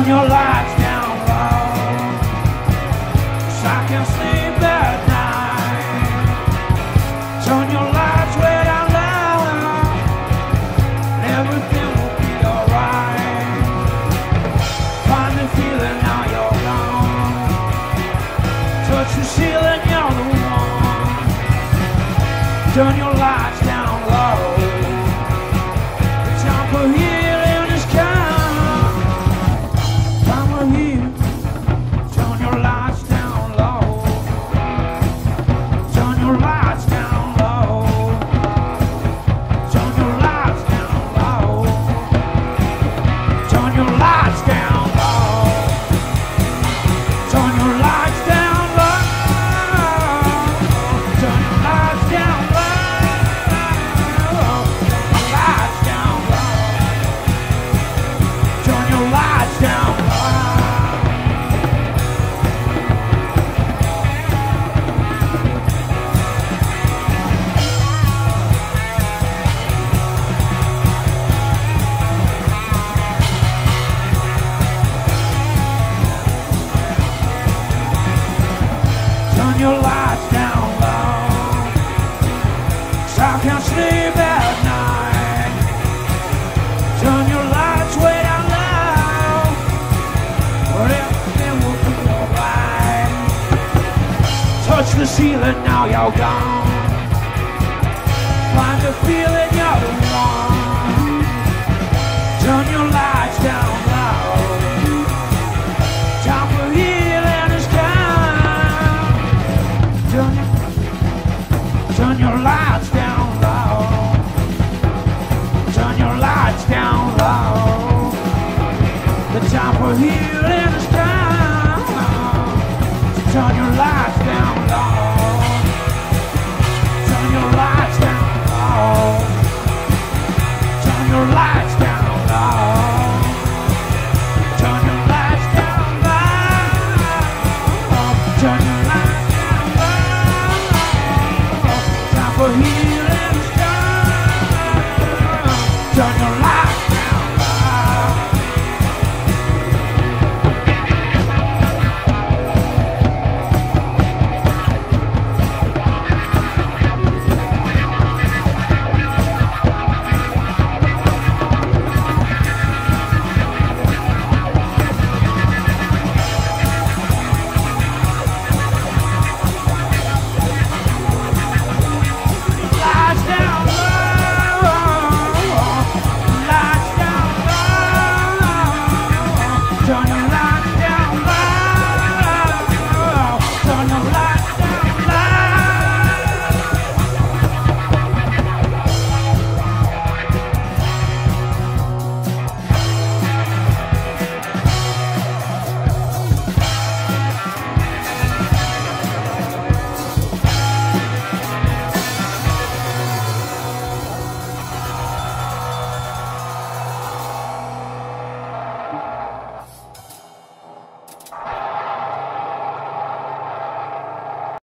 Turn your lights down low, 'cause I can't sleep at night. Turn your lights way down low, and everything will be alright. Find the feeling now you're gone. Touch the ceiling, you're the one. Turn your lights down low. It's time for healing is come. Time for healing. Turn your lights down low. Turn your lights down low. Turn your lights down low. Turn your lights down low. Turn your lights down low. Turn your lights down low. Lights down low. Turn your lights down low. Turn your lights down low, 'cause I can't sleep at night. Turn your lights way down low, or everything will be alright. Touch the ceiling, now you're gone. Find the feeling, you're the one. Turn your lights down low. Time for healing is come. Turn your lights down low. Turn your lights down low. The time for healing is come. Turn your lights down low. Turn your lights down low. Turn your lights down low. Turn your lights down low. Turn your lights down low. Time for healing.